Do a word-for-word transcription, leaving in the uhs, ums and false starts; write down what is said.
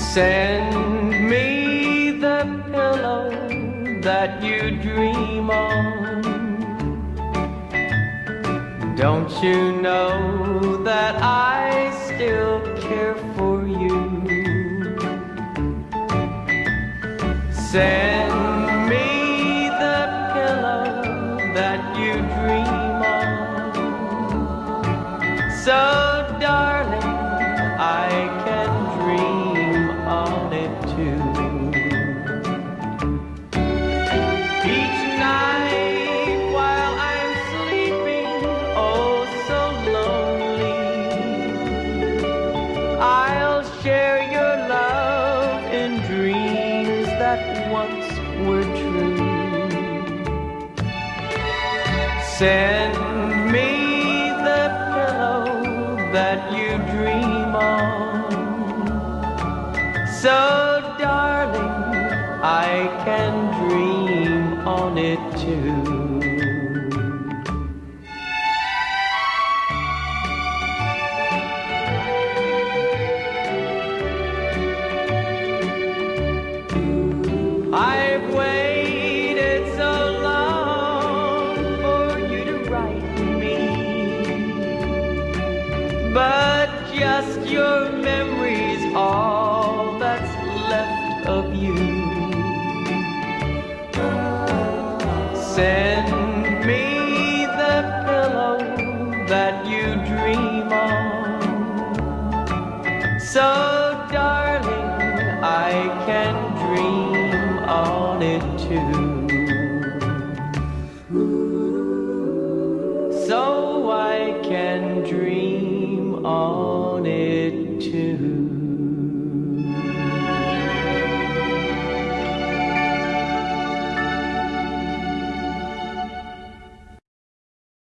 Send me the pillow that you dream on. Don't you know that I still care for you? Send me the pillow that you dream on. So, darling, I can dream on it too. Each night while I'm sleeping, oh so lonely, I'll share your love in dreams that once were true. Send me the pillow that you dream on. So, darling, I can dream on it too. I've waited so long for you to write me, but just your memory's all that's left of you. Send me the pillow that you dream on. So, darling, I can dream on it too. So I can dream on